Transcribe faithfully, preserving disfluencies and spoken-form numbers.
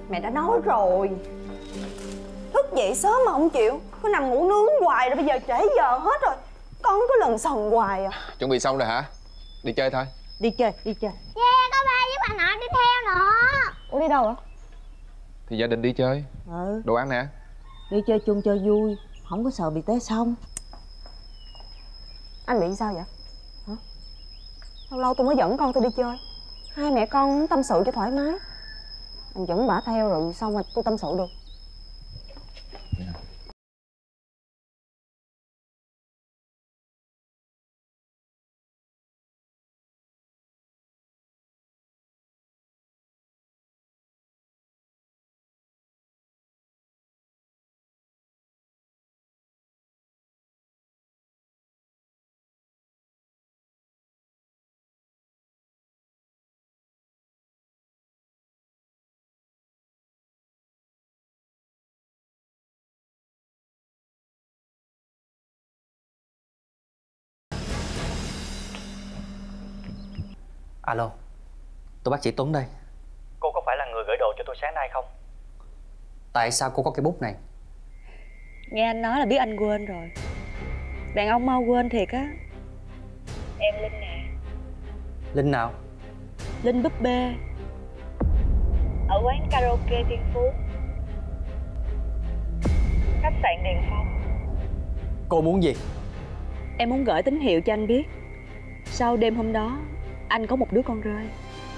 Mẹ đã nói rồi, thức dậy sớm mà không chịu, cứ nằm ngủ nướng hoài rồi bây giờ trễ giờ hết rồi. Con cứ lần sần hoài à. Chuẩn bị xong rồi hả? Đi chơi thôi. Đi chơi, đi chơi. Yeah, có ba với bà nội đi theo nữa. Ủa đi đâu hả? Thì gia đình đi chơi. Ừ. Đồ ăn nè. Đi chơi chung chơi vui, không có sợ bị té xong. Anh bị sao vậy? Hả? Lâu lâu tôi mới dẫn con tôi đi chơi, hai mẹ con tâm sự cho thoải mái. Anh dẫn bả theo rồi sao mà tôi tâm sự được. Alo, tôi bác sĩ Tuấn đây. Cô có phải là người gửi đồ cho tôi sáng nay không? Tại sao cô có cái bút này? Nghe anh nói là biết anh quên rồi. Đàn ông mau quên thiệt á. Em Linh nè. Linh nào? Linh búp bê, ở quán karaoke Tiên Phú, khách sạn Điền Phong. Cô muốn gì? Em muốn gửi tín hiệu cho anh biết, sau đêm hôm đó anh có một đứa con rơi.